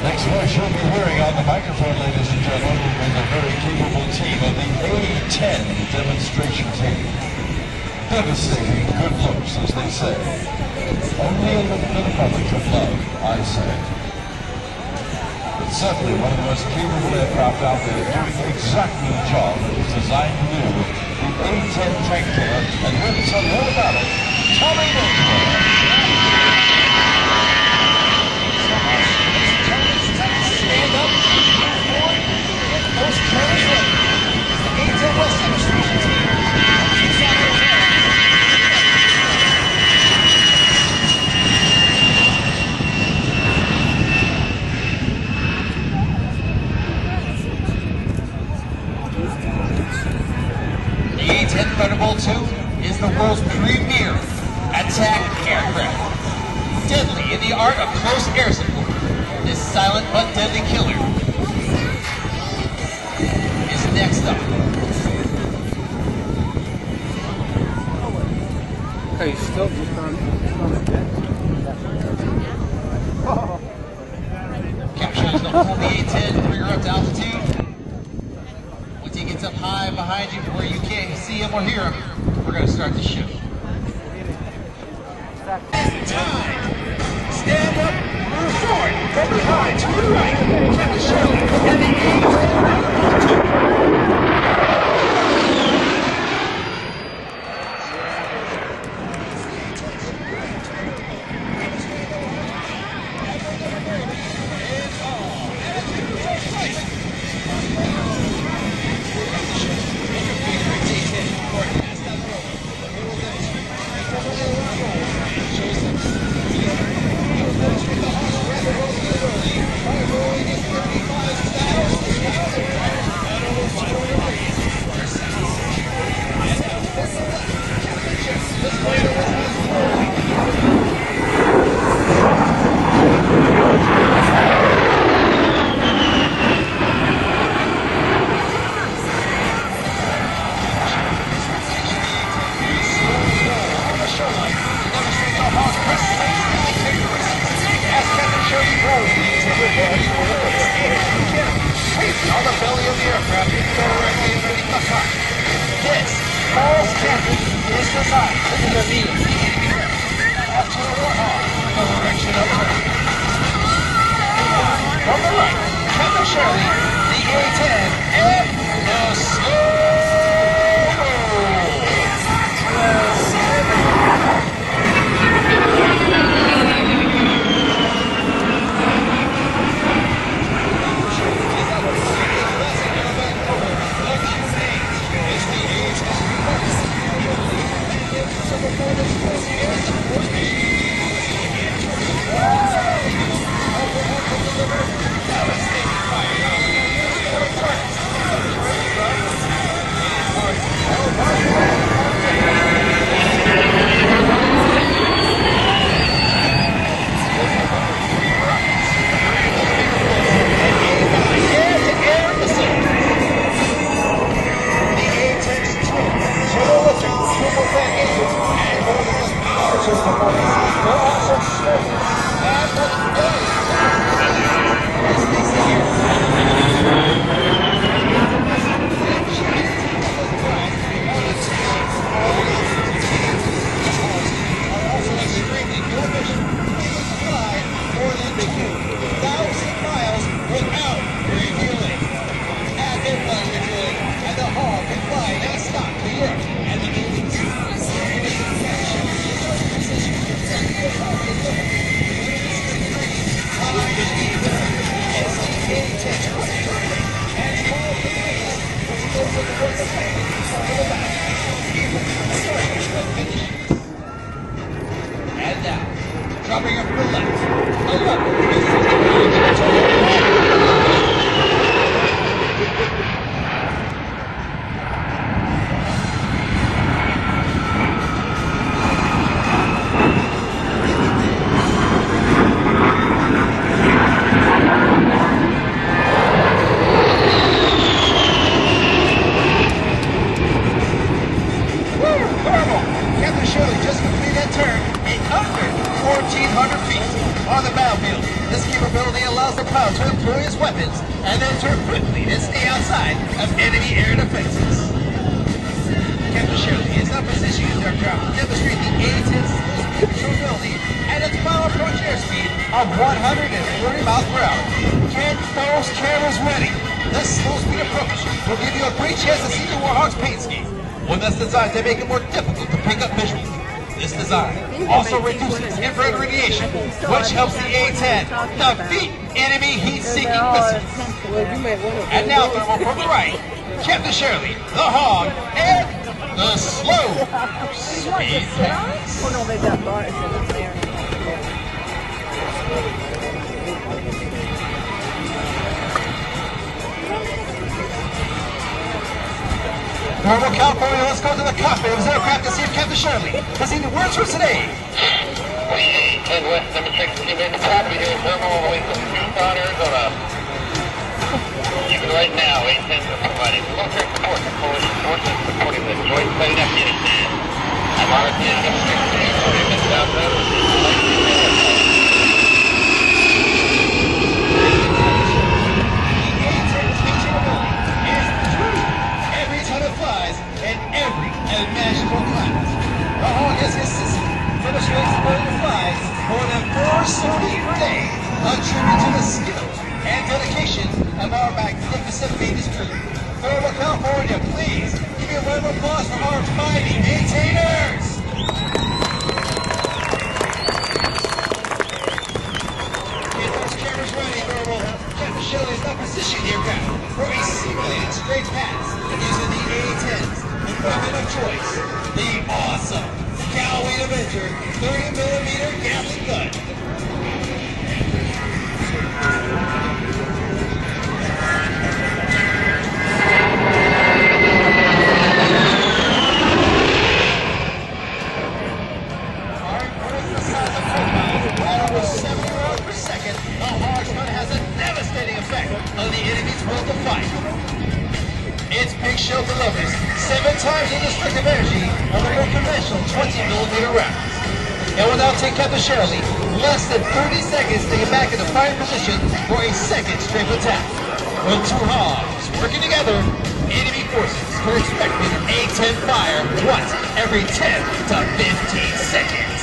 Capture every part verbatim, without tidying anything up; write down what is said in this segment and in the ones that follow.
Next voice you'll be hearing on the microphone, ladies and gentlemen, is a very capable team of the A ten demonstration team. Devastating good looks, as they say. Only a little bit of public could love, I say. But certainly one of the most capable aircraft out there doing exactly the job it was designed to do, the A ten Tank Killer, and here to tell you all about it, Tommy Mottola. Stand up, forward, those corners ready. The A ten West demonstration team. The A ten Thunderbolt two is the world's premier attack aircraft. Deadly in the art of close air support, this silent but deadly killer is next up. Okay, still just on, on the deck. Oh. Capture is going to hold the A ten, bring her up to altitude. Once he gets up high behind you where you can't see him or hear him, we're going to start the show. Time! Stand up, move forward, from behind to the right, Captain Shirley, and the A ten on the belly of the aircraft, directly underneath the cock. This false canopy is designed to be the knee up to the warthog in the direction of turn. From the right, Captain Shirley, the A ten, and the slow. And now, dropping up to the left, a level. Captain Shirley just completed that turn in under fourteen hundred feet on the back. battlefield. This capability allows the pilot to employ his weapons and then turn quickly and stay outside of enemy air defenses. Captain Shirley is now positioning his aircraft to demonstrate the A ten's controllability at its final approach airspeed of one hundred forty miles per hour. Get those cameras ready. This slow speed approach will give you a great chance to see the Warhawk's paint scheme, one that's designed to make it more difficult to pick up visually. This design also reduces infrared radiation, which helps the A ten defeat enemy heat-seeking missiles. And now, thermal from the right, Captain Shirley, the Hog, and the Slow Speed Pass. Normal California, let's go to the cockpit of his aircraft to see if Captain Shirley has any words for today. We ten West demonstration team in the top of your thermal away from Tucson, Arizona. Even right now, A tens are providing military support to coalition forces supporting the joint fight in Afghanistan. I'm on a ten demonstration team for the South Road with the imaginable climate. The Hog has consistently demonstrates the ability to fly more than four sorties per day, a tribute to the skill and dedication of our magnificent Venus crew. Thermal California, please give me a round of applause for our mighty maintainers. Get those cameras ready, Thermal. Captain Shirley is now positioning the aircraft for a simulated straight pass using the A tens. Weapon of choice, the awesome Callaway Avenger thirty millimeter Gatling gun. Armed the size of profiles at over seventy rounds per second, the Hog's gun has a devastating effect on the enemy's will to fight. Its big shell delivers seven times the destructive energy of the more conventional twenty millimeter rounds. It will now take Captain Shirley less than thirty seconds to get back into firing position for a second strafe attack. With two Hogs working together, enemy forces can expect an A ten fire once every ten to fifteen seconds.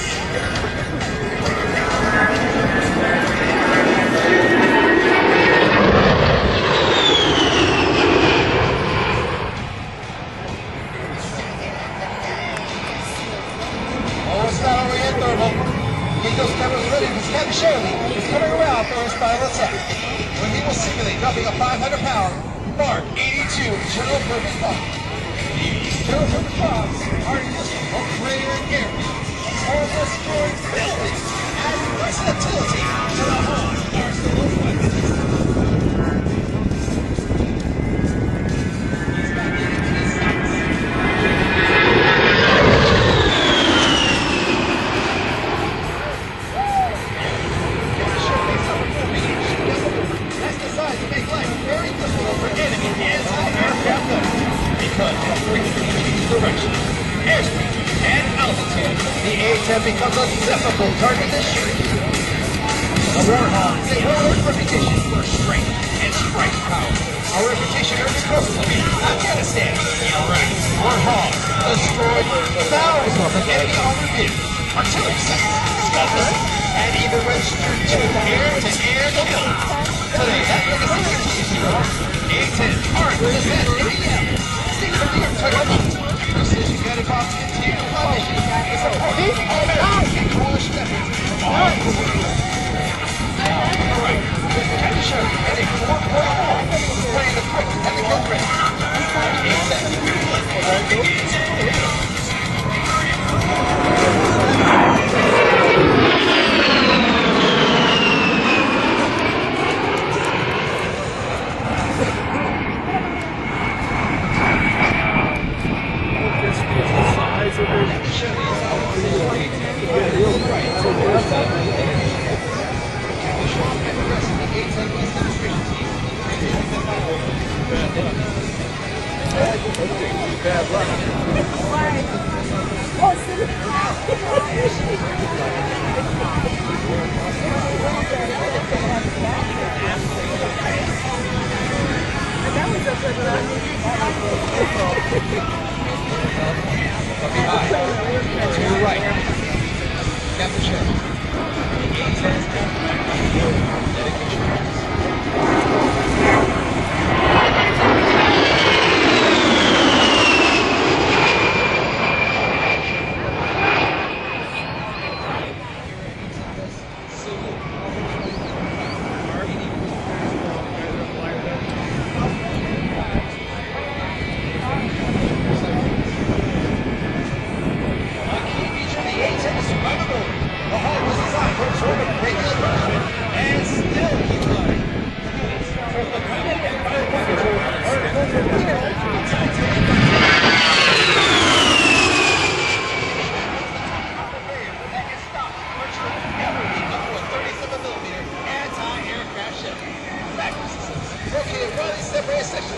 Get those cameras ready because Captain Shirley is coming around for his final attack, when he will simulate dropping a five hundred pound Mark eighty-two general purpose bomb. These general purpose bombs are useful for greater air, all destroying buildings, and versatility to the Hog arsenal of weapons. He's back into his sights. Because of frequency, direction, airspeed, and altitude, the A ten becomes a difficult target to shoot. The Warhawk is a well-earned reputation for strength and strike power. Our reputation earned across Afghanistan. You're right. Warhawks destroyed thousands of enemy armored vehicles, artillery sites, scouts, and even registered two air-to-air killings. Today, that legacy continues to grow. A ten armed with advanced A D M. State-of-the-art technology, precision guided bombs continue to fly missions and support all American and coalition efforts from all over the world. Now, on the right, Captain Shirley has a four point four displaying the quick and the kill rate. A ten, let's begin.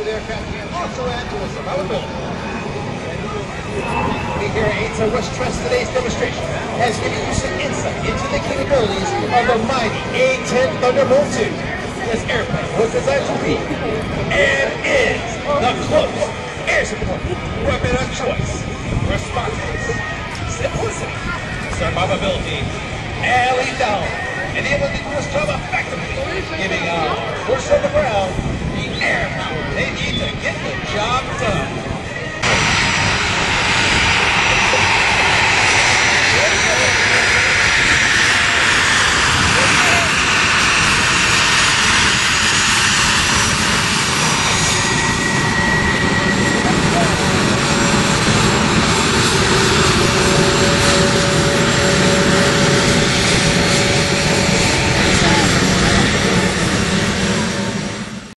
smooth aircraft can also add to its survivability. We here at A ten West Trust today's demonstration has given you some insight into the capabilities of the mighty A ten Thunderbolt two. This airplane was designed to be and is the close air support weapon of choice. Responsiveness, simplicity, survivability, and lethality, enabling the crews to effectively giving our force on the ground the air power they need to get the job done.